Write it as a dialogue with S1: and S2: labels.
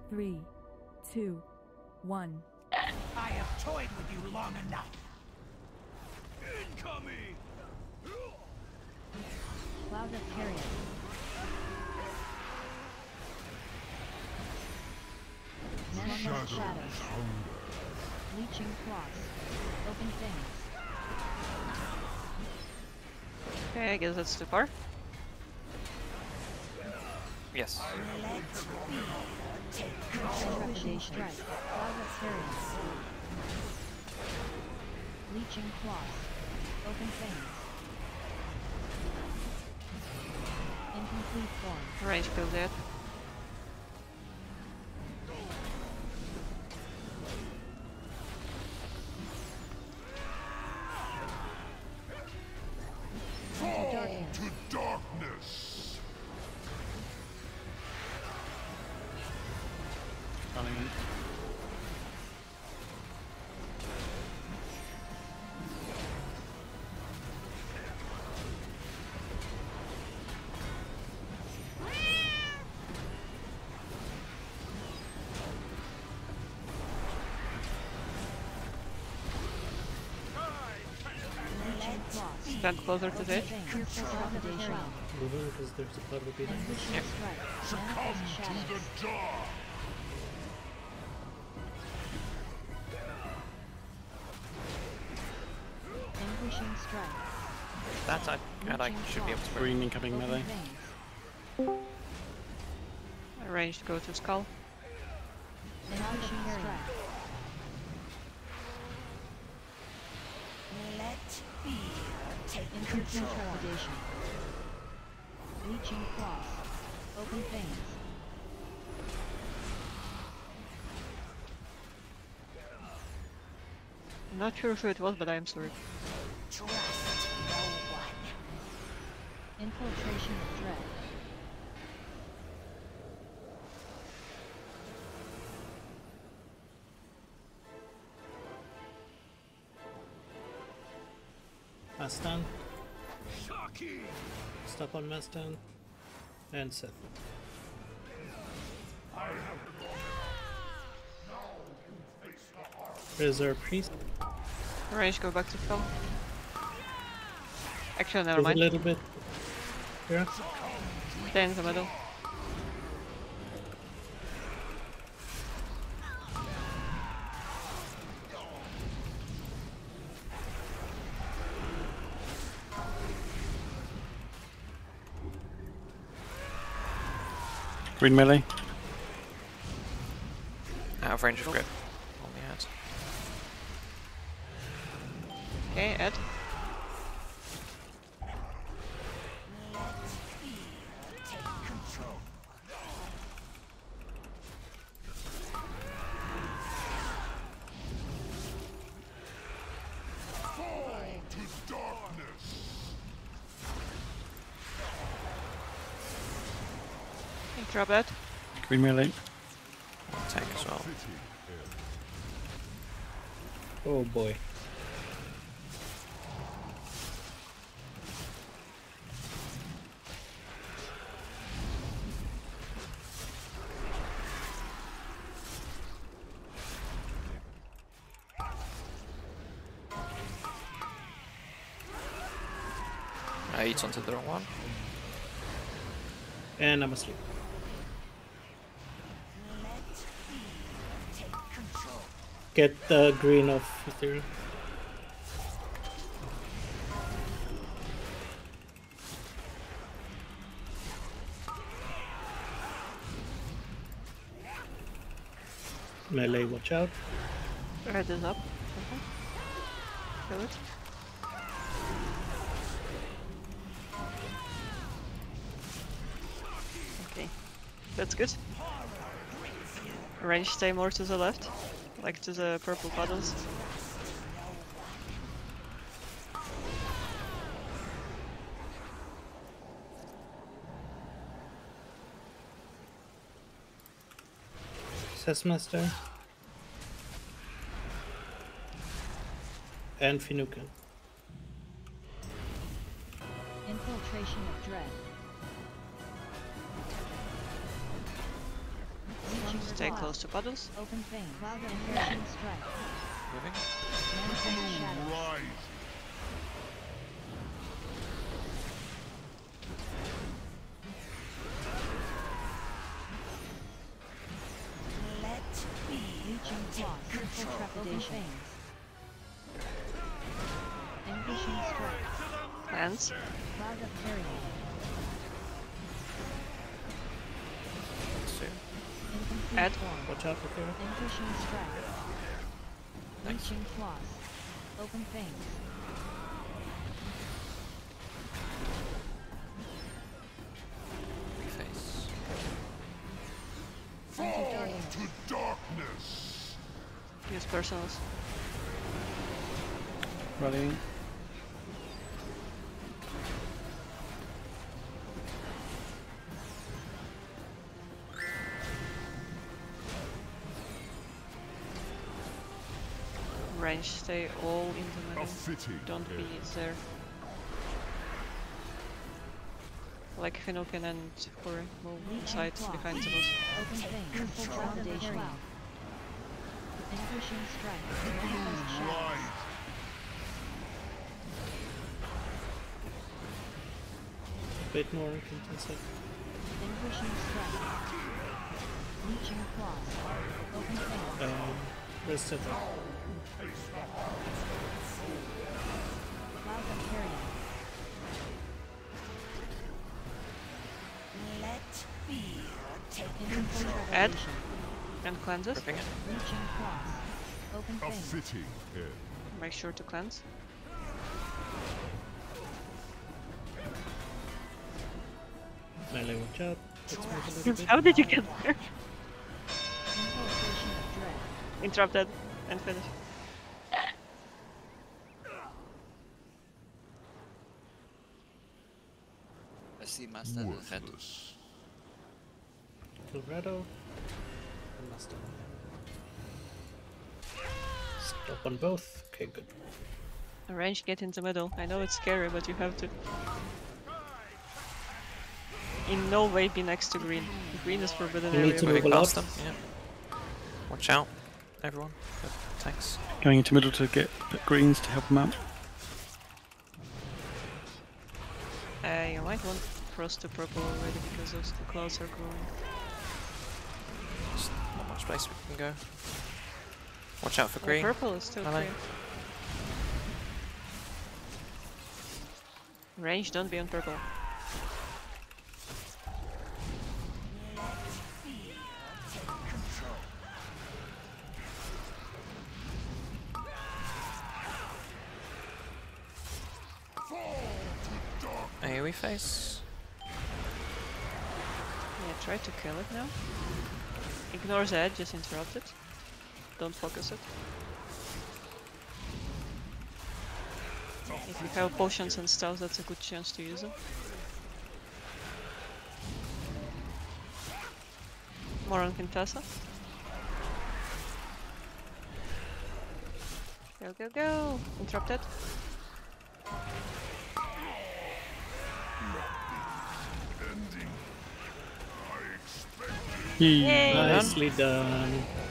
S1: 3, 2, 1.
S2: I have toyed with you long enough. Incoming!
S1: Cloud of Carrion. Shadows. Leeching Cross. Open Things.
S3: Okay, I guess that's too far.
S4: Yes.
S1: Trepidation Strike. Cloud of Carrion. Leeching Cross. Open Things. Incomplete form.
S3: Range feels dead.
S5: To darkness.
S6: Coming in.
S3: Stand closer to the edge.
S1: Fearful Trepidation.
S6: Because there's a puddle behind us.
S1: Ambushing Strike.
S5: Succumb
S1: Manifest
S5: to
S1: Shadows.
S5: the dark.
S1: Ambushing Strike.
S4: That I should be able to break.
S6: Green incoming
S1: Open
S6: melee.
S1: Veins.
S3: Range to go to skull.
S1: Ambushing Strike.
S2: Let fear take
S1: Infantry
S2: control.
S1: Trepidation. Leeching Cross. Open Veins.
S3: I'm not sure who it was, but I am sorry.
S2: Trust no one.
S1: Infiltration of Dread.
S6: Mastan.
S5: Shocking.
S6: Stop on Mastan. And Seth. Is there a priest?
S3: Range, go back to skull. Actually, never
S6: There's a
S3: mind.
S6: little bit here.
S3: Stay in the middle.
S6: Green melee.
S4: Out of range of grip. On the head.
S3: Okay, Ed.
S2: Let fear take control.
S5: Fall to darkness.
S3: Drop that.
S6: Green melee.
S4: Tank as well.
S6: Oh boy.
S4: I eat onto the wrong one.
S6: And I'm asleep.
S2: Let fear take control.
S6: Get the green off Ethereal. Melee, watch out.
S3: Red is up. Okay. Kill it. Okay. That's good. Range, stay more to the left. Like to the purple puddles.
S6: Sessmaster. And Finuka.
S1: Infiltration of Dread. Leeching
S3: Stay
S1: claws.
S3: close to puddles.
S1: Open veins. Enriching strike.
S4: Moving.
S1: Manifest shadows.
S5: Rise.
S2: Let be.
S1: Reaching claws. Full trepidation. Enriching strike.
S3: Hands.
S1: Cloud of carrying.
S4: Soon.
S1: Incomplete
S3: Ed.
S1: form.
S6: Watch out for there.
S1: Enriching strike.
S4: Thanks.
S1: Reaching claws. Open veins.
S4: Reface.
S5: Fall to darkness.
S3: Use personals.
S6: Rallying.
S3: Range, stay all in the
S5: A
S3: middle.
S5: fitting
S3: Don't be
S5: end.
S3: there. Like Finokin and Kuri move inside behind the boss.
S1: Open veins. Full foundation. Enriching strike. Manifest shadows.
S5: Rise.
S6: Bit more contested.
S1: Enriching strike. Reaching claws. Open veins.
S6: Rest of it.
S1: Cloud of carrying.
S2: Let fear take
S1: Incomplete
S3: Ed.
S1: trepidation.
S3: And cleanses.
S4: Ripping it.
S1: Reaching claws. Open
S5: A
S1: veins.
S5: fitting end.
S3: Make sure to cleanse.
S6: Melee, watch out. Let's move a little bit.
S3: How did you get there?
S1: Invocation of dread.
S3: Interrupted and finish.
S4: I see Master in the head.
S5: Worthless.
S6: Colorado. And Master. Stop on both. Okay, good.
S3: Range, get in the middle. I know it's scary, but you have to. In no way be next to green. Green is forbidden
S6: You need
S3: area.
S6: to
S4: Moving
S6: move a lot.
S4: past them. Yeah. Watch out, everyone. Good. Thanks.
S7: Going into middle to get greens to help them out.
S3: You might want cross to purple already because those the clouds are growing.
S4: There's not much place we can go. Watch out for
S3: Well,
S4: green.
S3: purple is still
S4: Melee.
S3: clear. Range, don't be on purple.
S4: AoE face.
S3: Yeah, try to kill it now. Ignore that, just interrupt it. Don't focus it. If you have potions and stuff, that's a good chance to use them. More on Quintessa. Go, go, go! Interrupted.
S5: Ending. I expected.
S7: Yay.
S6: Nicely done.